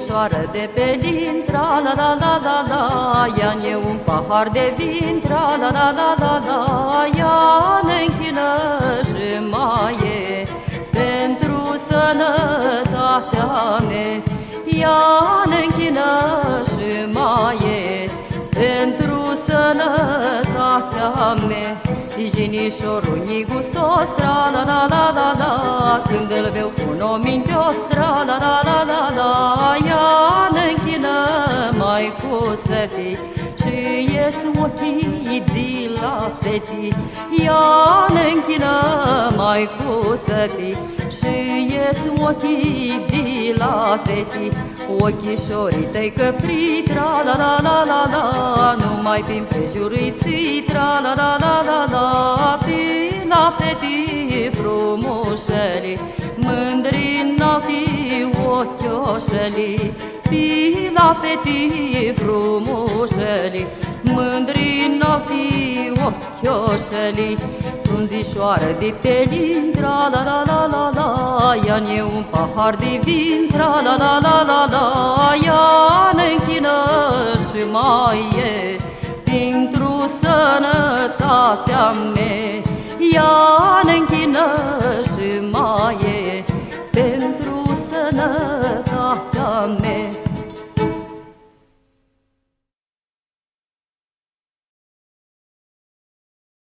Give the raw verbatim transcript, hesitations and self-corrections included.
Jinișoară de pe lin, tra-la-la-la-la-la, ia-n eu un pahar de vin, tra-la-la-la-la-la, ea ne-închină și maie pentru sănătatea mea. Ea ne-închină și maie pentru sănătatea mea. Jinișorul ni-gustos, tra-la-la-la-la-la, când îl veu cu nomintios, tra-la-la-la-la-la, ea ne-închină mai cu sătii și-ieți ochii de la fetii. Ea ne-închină mai cu sătii și-ieți ochii de la fetii. Ochișorii tăi căpri, tra-la-la-la-la-la, numai prin prejuriții, tra-la-la-la-la-la, pe la fetii frumușeli, mândri n-autii ochioșeli, pe la fetii frumușeli, mândri n-autii ochioșeli. Frunzișoară de pe lin, tra-la-la-la-la-la, ia-n eu un pahar de vin, tra-la-la-la-la-la, ea ne-închină și maie pentru sănătatea mea. Ea ne-închină și maie